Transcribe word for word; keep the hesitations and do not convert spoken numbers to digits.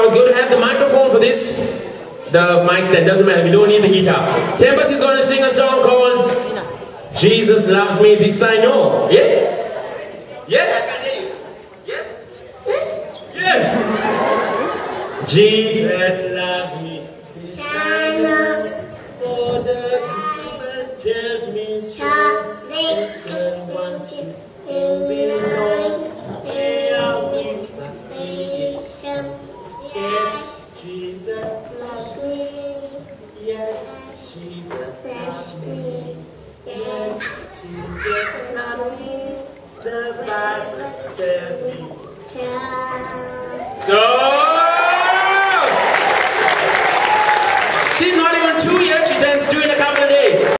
is going to have the microphone for this. The mic stand, doesn't matter, we don't need the guitar. Tempest is going to sing a song called Jesus Loves Me, This I Know. Yes? Yes? I can hear you. Yes? Yes? Yes! Jesus loves me, this I know. For the Bible tells me so. God wants to belong. They are weak, but He is strong. Yes, Jesus loves me. Yes, Jesus loves me. Yes, Jesus loves me. The Bible tells me. Stop! She's not even two yet. She turns two in a couple of days.